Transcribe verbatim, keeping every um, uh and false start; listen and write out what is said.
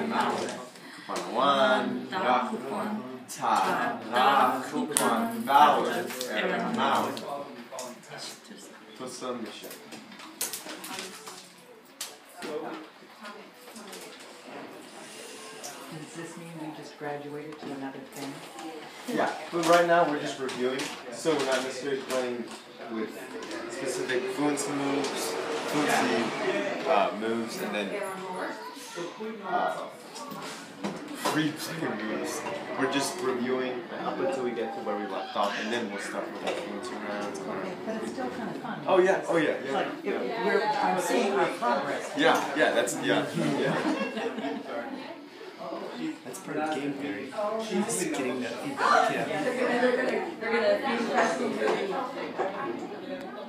쿠폰 one, 자, 쿠폰 dollars every now. To submission. Does this mean we just graduated to another thing? Yeah, but right now we're just reviewing, so we're not necessarily playing with specific fluency moves, fluency uh, moves, and then uh, free play moves. We're just reviewing up until we get to where we left off, and then we'll start with the fluency rounds. Okay, but it's still kind of fun. Oh yeah, oh yeah, yeah. Like, it, we're, I'm seeing our progress. Yeah, yeah, that's, yeah, yeah. That's part of game theory. Just getting that feedback. Yeah. They're gonna, they're gonna, they're gonna feed